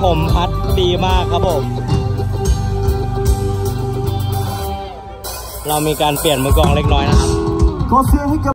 ลมพัดดีมากครับผมเรามีการเปลี่ยนมือกลองเล็กน้อยนะครับ